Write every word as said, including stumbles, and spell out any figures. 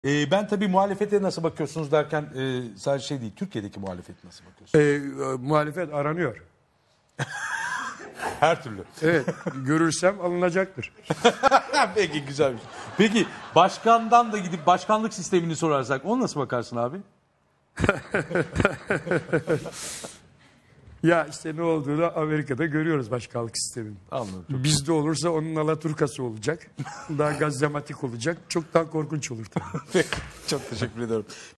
Ee, ben tabii muhalefete nasıl bakıyorsunuz derken e, sadece şey değil, Türkiye'deki muhalefete nasıl bakıyorsunuz? Ee, muhalefet aranıyor. Her türlü. Evet, görürsem alınacaktır. Peki, güzelmiş. Peki başkandan da gidip başkanlık sistemini sorarsak ona nasıl bakarsın abi? Ya işte ne olduğunu Amerika'da görüyoruz başkanlık sistemini. Anladım. Bizde olursa onun alaturkası olacak. Daha gazematik olacak. Çok daha korkunç olur tabii. Çok teşekkür ederim.